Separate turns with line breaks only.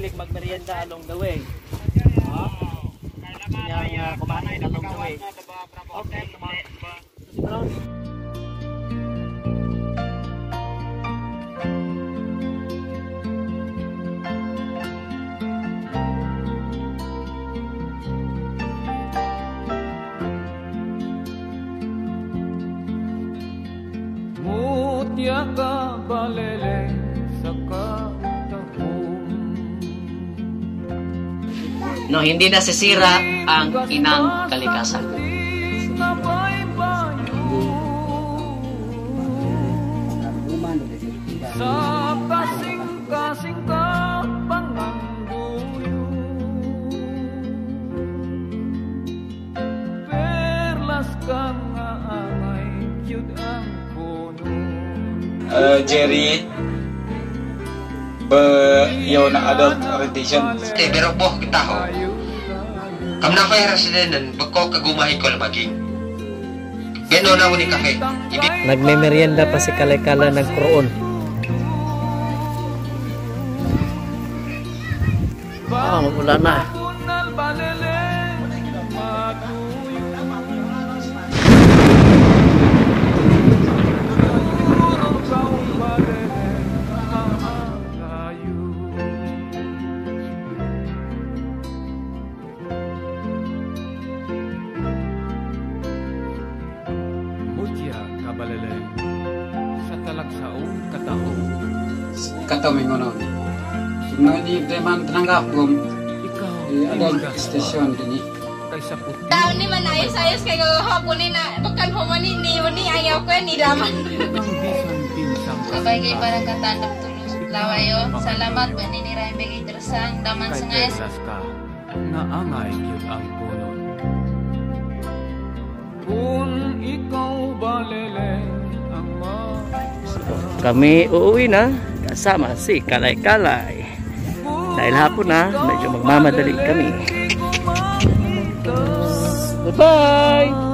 hilig magmerienda along the way. Kanya kumain along the way. Okay, come on.
Mutya ka balele sa katahong.
No, hindi nasisira ang inang kalikasan.
Sa kasing-kasing ka pangangguyo, perlas ka nga angay cute ang kono.
Jerry yaw na adult orientation.
Pero po kita ho. Kam na kay residenan bako kagumahi ko lamaging. Gano na uni kafe.
Nagme-merienda pa si Kalay-Kala ng Kroon. Wala na.
Mutya kabalele sa talagsaong katahong.
Kataw mo nun. Mga di man tanggap kung
Ikaw
ada station gini.
kaysa puti.
Taon ni man ayos-ayos kay gagawin na bukan humani ni ayaw ko ni laman.
Ang bisan pinsang
Kabay kay parang katandap tulong lawayo. Salamat ba ni Niray Begay Tersan daman sa ngayas.
perlas ka na angay cute ang kono. Kung ikaw balele ang
Kami uuwi na kasama si Kalay-Kalay. Dahil hapon na, medyo magmamadali kami. Bye-bye!